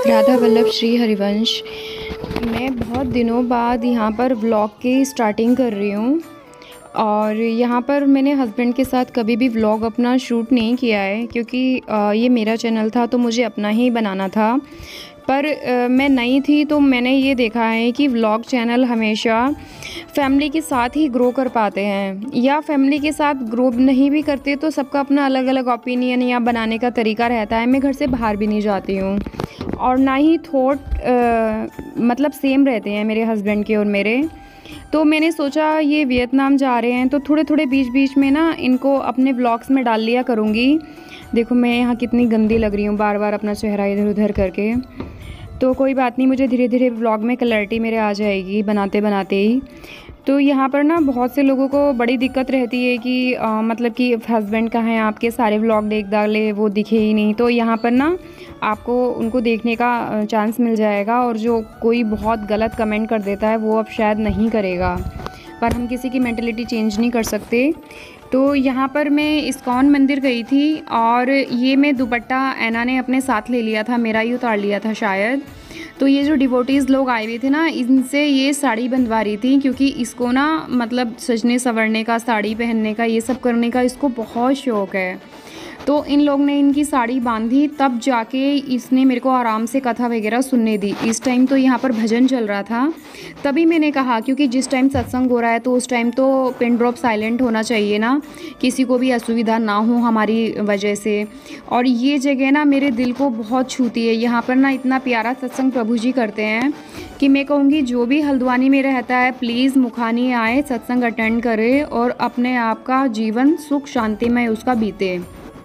राधा वल्लभ श्री हरिवंश। मैं बहुत दिनों बाद यहाँ पर व्लॉग की स्टार्टिंग कर रही हूँ और यहाँ पर मैंने हस्बैंड के साथ कभी भी व्लॉग अपना शूट नहीं किया है, क्योंकि ये मेरा चैनल था तो मुझे अपना ही बनाना था। पर मैं नई थी तो मैंने ये देखा है कि व्लॉग चैनल हमेशा फैमिली के साथ ही ग्रो कर पाते हैं, या फैमिली के साथ ग्रो नहीं भी करते तो सबका अपना अलग अलग ओपिनियन या बनाने का तरीका रहता है। मैं घर से बाहर भी नहीं जाती हूँ और ना ही थॉट मतलब सेम रहते हैं मेरे हस्बैंड के और मेरे। तो मैंने सोचा ये वियतनाम जा रहे हैं तो थोड़े थोड़े बीच बीच में ना इनको अपने व्लॉग्स में डाल लिया करूँगी। देखो मैं यहाँ कितनी गंदी लग रही हूँ बार बार अपना चेहरा इधर उधर करके। तो कोई बात नहीं, मुझे धीरे धीरे व्लॉग में क्लैरिटी मेरे आ जाएगी बनाते बनाते ही। तो यहाँ पर ना बहुत से लोगों को बड़ी दिक्कत रहती है कि मतलब कि हस्बैंड कहाँ हैं आपके, सारे व्लॉग देख डाले वो दिखे ही नहीं। तो यहाँ पर ना आपको उनको देखने का चांस मिल जाएगा, और जो कोई बहुत गलत कमेंट कर देता है वो अब शायद नहीं करेगा, पर हम किसी की मेंटलिटी चेंज नहीं कर सकते। तो यहाँ पर मैं इस्कॉन मंदिर गई थी और ये मैं दुपट्टा ऐना ने अपने साथ ले लिया था, मेरा ही उतार लिया था शायद। तो ये जो डिवोटीज़ लोग आए हुए थे ना, इनसे ये साड़ी बंधवा रही थी, क्योंकि इसको ना मतलब सजने संवरने का, साड़ी पहनने का, ये सब करने का इसको बहुत शौक़ है। तो इन लोग ने इनकी साड़ी बांधी, तब जाके इसने मेरे को आराम से कथा वगैरह सुनने दी। इस टाइम तो यहाँ पर भजन चल रहा था, तभी मैंने कहा क्योंकि जिस टाइम सत्संग हो रहा है तो उस टाइम तो पिन ड्रॉप साइलेंट होना चाहिए ना, किसी को भी असुविधा ना हो हमारी वजह से। और ये जगह ना मेरे दिल को बहुत छूती है। यहाँ पर ना इतना प्यारा सत्संग प्रभु जी करते हैं कि मैं कहूँगी जो भी हल्द्वानी में रहता है प्लीज़ मुखानी आए, सत्संग अटेंड करे और अपने आप का जीवन सुख शांति में उसका बीते।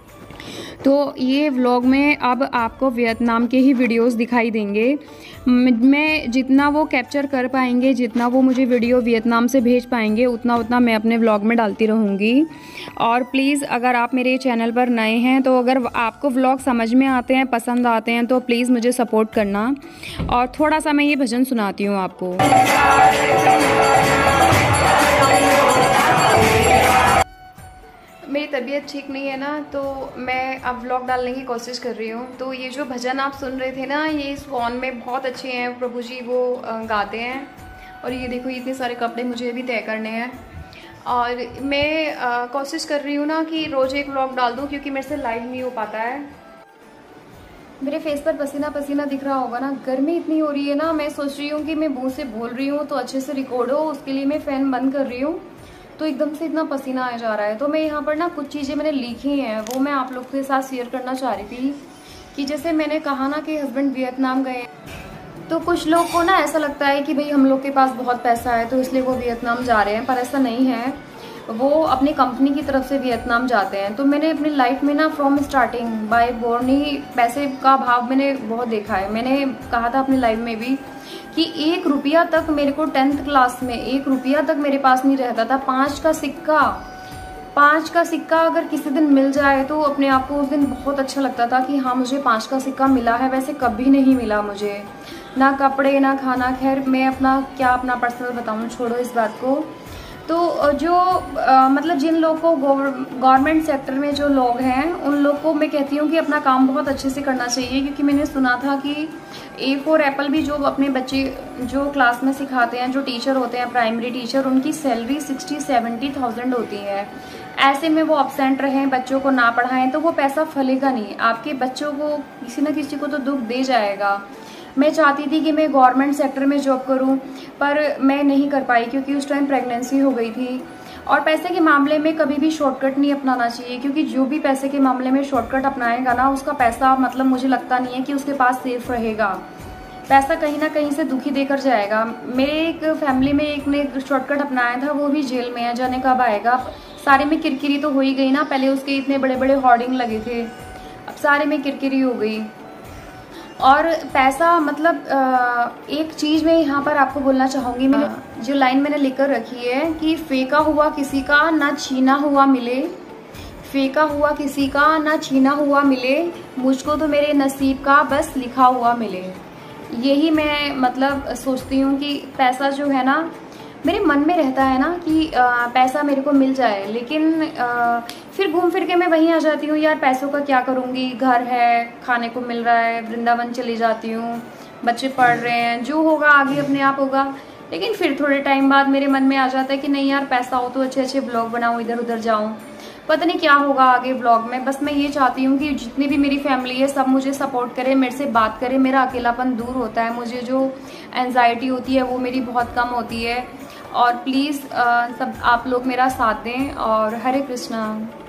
तो ये व्लॉग में अब आपको वियतनाम के ही वीडियोस दिखाई देंगे। मैं जितना वो कैप्चर कर पाएंगे, जितना वो मुझे वीडियो वियतनाम से भेज पाएंगे, उतना उतना मैं अपने व्लॉग में डालती रहूँगी। और प्लीज़ अगर आप मेरे चैनल पर नए हैं तो अगर आपको व्लॉग समझ में आते हैं, पसंद आते हैं, तो प्लीज़ मुझे सपोर्ट करना। और थोड़ा सा मैं ये भजन सुनाती हूँ आपको। मेरी तबीयत ठीक नहीं है ना, तो मैं अब व्लॉग डालने की कोशिश कर रही हूँ। तो ये जो भजन आप सुन रहे थे ना, ये इस फ़ोन में बहुत अच्छे हैं, प्रभु जी वो गाते हैं। और ये देखो इतने सारे कपड़े मुझे भी तय करने हैं, और मैं कोशिश कर रही हूँ ना कि रोज़ एक व्लॉग डाल दूँ, क्योंकि मेरे से लाइव नहीं हो पाता है। मेरे फेस पर पसीना पसीना दिख रहा होगा ना, गर्मी इतनी हो रही है ना। मैं सोच रही हूँ कि मैं मुँह से बोल रही हूँ तो अच्छे से रिकॉर्ड हो, उसके लिए मैं फ़ैन बंद कर रही हूँ, तो एकदम से इतना पसीना आ जा रहा है। तो मैं यहाँ पर ना कुछ चीज़ें मैंने लिखी हैं, वो मैं आप लोग के साथ शेयर करना चाह रही थी। कि जैसे मैंने कहा ना कि हस्बैंड वियतनाम गए, तो कुछ लोग को ना ऐसा लगता है कि भाई हम लोग के पास बहुत पैसा है तो इसलिए वो वियतनाम जा रहे हैं, पर ऐसा नहीं है। वो अपनी कंपनी की तरफ से वियतनाम जाते हैं। तो मैंने अपनी लाइफ में ना फ्रॉम स्टार्टिंग बाय बोर्न ही पैसे का भाव मैंने बहुत देखा है। मैंने कहा था अपनी लाइफ में भी कि 1 रुपया तक मेरे को 10th क्लास में 1 रुपया तक मेरे पास नहीं रहता था। 5 का सिक्का अगर किसी दिन मिल जाए तो अपने आप को उस दिन बहुत अच्छा लगता था कि हाँ मुझे 5 का सिक्का मिला है। वैसे कभी नहीं मिला मुझे, ना कपड़े ना खाना। खैर मैं अपना पर्सनल बताऊँ, छोड़ो इस बात को। तो जो मतलब जिन लोग को गवर्नमेंट सेक्टर में जो लोग हैं, उन लोग को मैं कहती हूँ कि अपना काम बहुत अच्छे से करना चाहिए। क्योंकि मैंने सुना था कि A फॉर एप्पल भी जो अपने बच्चे जो क्लास में सिखाते हैं, जो टीचर होते हैं प्राइमरी टीचर, उनकी सैलरी 60-70,000 होती है। ऐसे में वो एब्सेंट रहें, बच्चों को ना पढ़ाएं, तो वो पैसा फलेगा नहीं। आपके बच्चों को किसी न किसी को तो दुख दे जाएगा। मैं चाहती थी कि मैं गवर्नमेंट सेक्टर में जॉब करूं, पर मैं नहीं कर पाई क्योंकि उस टाइम प्रेगनेंसी हो गई थी। और पैसे के मामले में कभी भी शॉर्टकट नहीं अपनाना चाहिए, क्योंकि जो भी पैसे के मामले में शॉर्टकट अपनाएगा ना, उसका पैसा मतलब मुझे लगता नहीं है कि उसके पास सेफ रहेगा। पैसा कहीं ना कहीं से दुखी देकर जाएगा। मेरे एक फैमिली में एक ने शॉर्टकट अपनाया था, वो भी जेल में है, जाने कब आएगा। सारे में किरकिरी तो हो ही गई ना, पहले उसके इतने बड़े बड़े होर्डिंग लगे थे, अब सारे में किरकिरी हो गई। और पैसा मतलब एक चीज़ मैं यहाँ पर आपको बोलना चाहूँगी, मैंने जो लाइन मैंने लिखकर रखी है कि फेंका हुआ किसी का ना छीना हुआ मिले, फेंका हुआ किसी का ना छीना हुआ मिले, मुझको तो मेरे नसीब का बस लिखा हुआ मिले। यही मैं मतलब सोचती हूँ कि पैसा जो है ना, मेरे मन में रहता है ना कि पैसा मेरे को मिल जाए, लेकिन फिर घूम फिर के मैं वहीं आ जाती हूँ, यार पैसों का क्या करूँगी, घर है, खाने को मिल रहा है, वृंदावन चली जाती हूँ, बच्चे पढ़ रहे हैं, जो होगा आगे अपने आप होगा। लेकिन फिर थोड़े टाइम बाद मेरे मन में आ जाता है कि नहीं यार, पैसा हो तो अच्छे अच्छे ब्लॉग बनाऊँ, इधर उधर जाऊँ, पता नहीं क्या होगा आगे ब्लॉग में। बस मैं ये चाहती हूँ कि जितनी भी मेरी फैमिली है सब मुझे सपोर्ट करे, मेरे से बात करे, मेरा अकेलापन दूर होता है, मुझे जो एंजाइटी होती है वो मेरी बहुत कम होती है। और प्लीज़ सब आप लोग मेरा साथ दें। और हरे कृष्णा।